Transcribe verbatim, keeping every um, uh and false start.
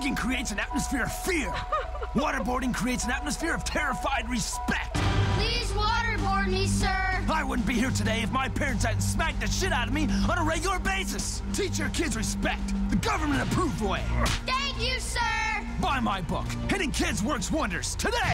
Drinking creates an atmosphere of fear. Waterboarding creates an atmosphere of terrified respect. Please waterboard me, sir. I wouldn't be here today if my parents hadn't smacked the shit out of me on a regular basis. Teach your kids respect, the government-approved way. Thank you, sir. Buy my book. Hitting Kids works wonders today.